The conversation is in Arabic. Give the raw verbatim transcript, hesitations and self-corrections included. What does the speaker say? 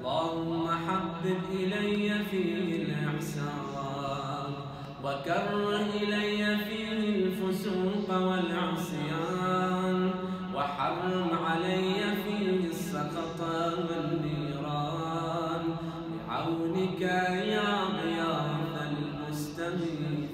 اللهم حبب إلي فيه الإحسان وكره إلي فيه الفسوق والعصيان وحرم علي فيه السخط والنيران بعونك يا غياث المستغيثين.